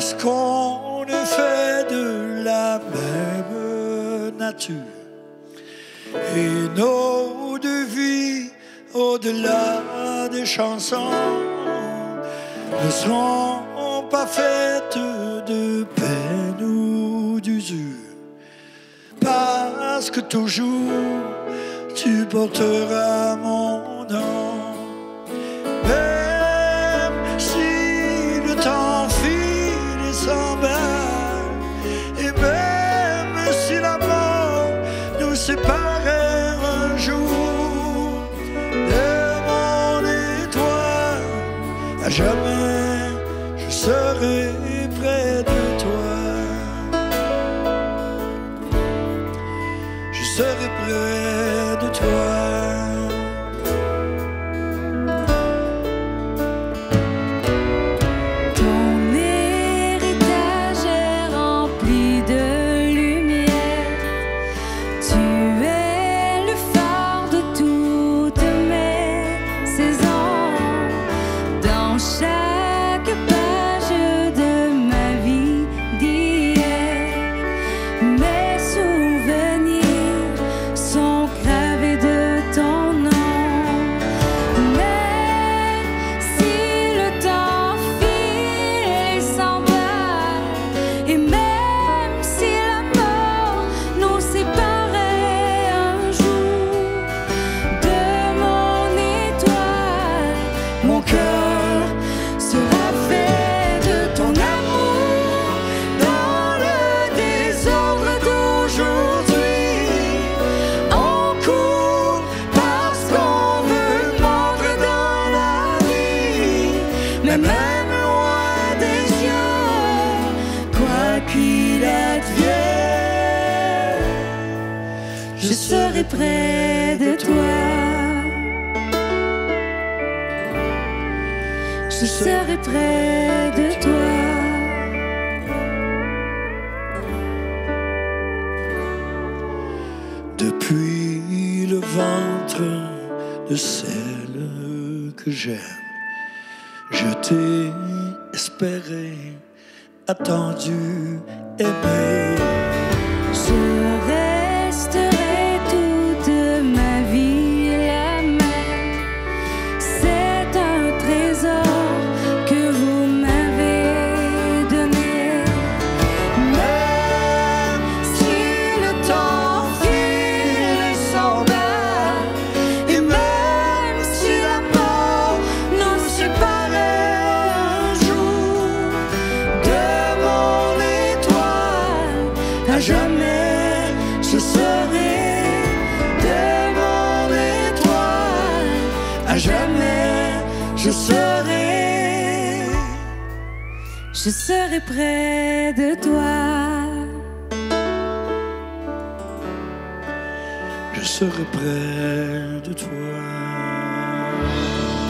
parce qu'on est fait de la même nature. Et nos deux vies, au-delà des chansons, ne seront pas faites de peine ou d'usure. Parce que toujours tu porteras mon nom. Même si le temps file et s'emballe, et même si la mort nous séparait un jour de mon étoile, à jamais je serai près de toi. Je serai près de toi. Ton héritage est rempli de lumière. Tu es le phare de toutes mes saisons. Dans chaque page de ma vie d'hier, mes souvenirs sont gravés de ton nom. Même si le temps file et s'emballe, et même si la mort nous séparait un jour de mon étoile, mon cœur sera fait de ton amour. Dans le désordre d'aujourd'hui, on court parce qu'on veut montrer dans la vie. Mais même loin des yeux, quoi qu'il advienne, je serai près de toi. Je serai près de toi. Depuis le ventre de celle que j'aime, je t'ai espéré, attendu, aimé. Je resterai toute ma vie la même. C'est un trésor que vous m'avez donné. Même si le temps file et s'emballe, Et même si la mort nous séparait un jour de mon étoile, à jamais je serai de mon étoile, à jamais je serai près de toi. je serai près de toi.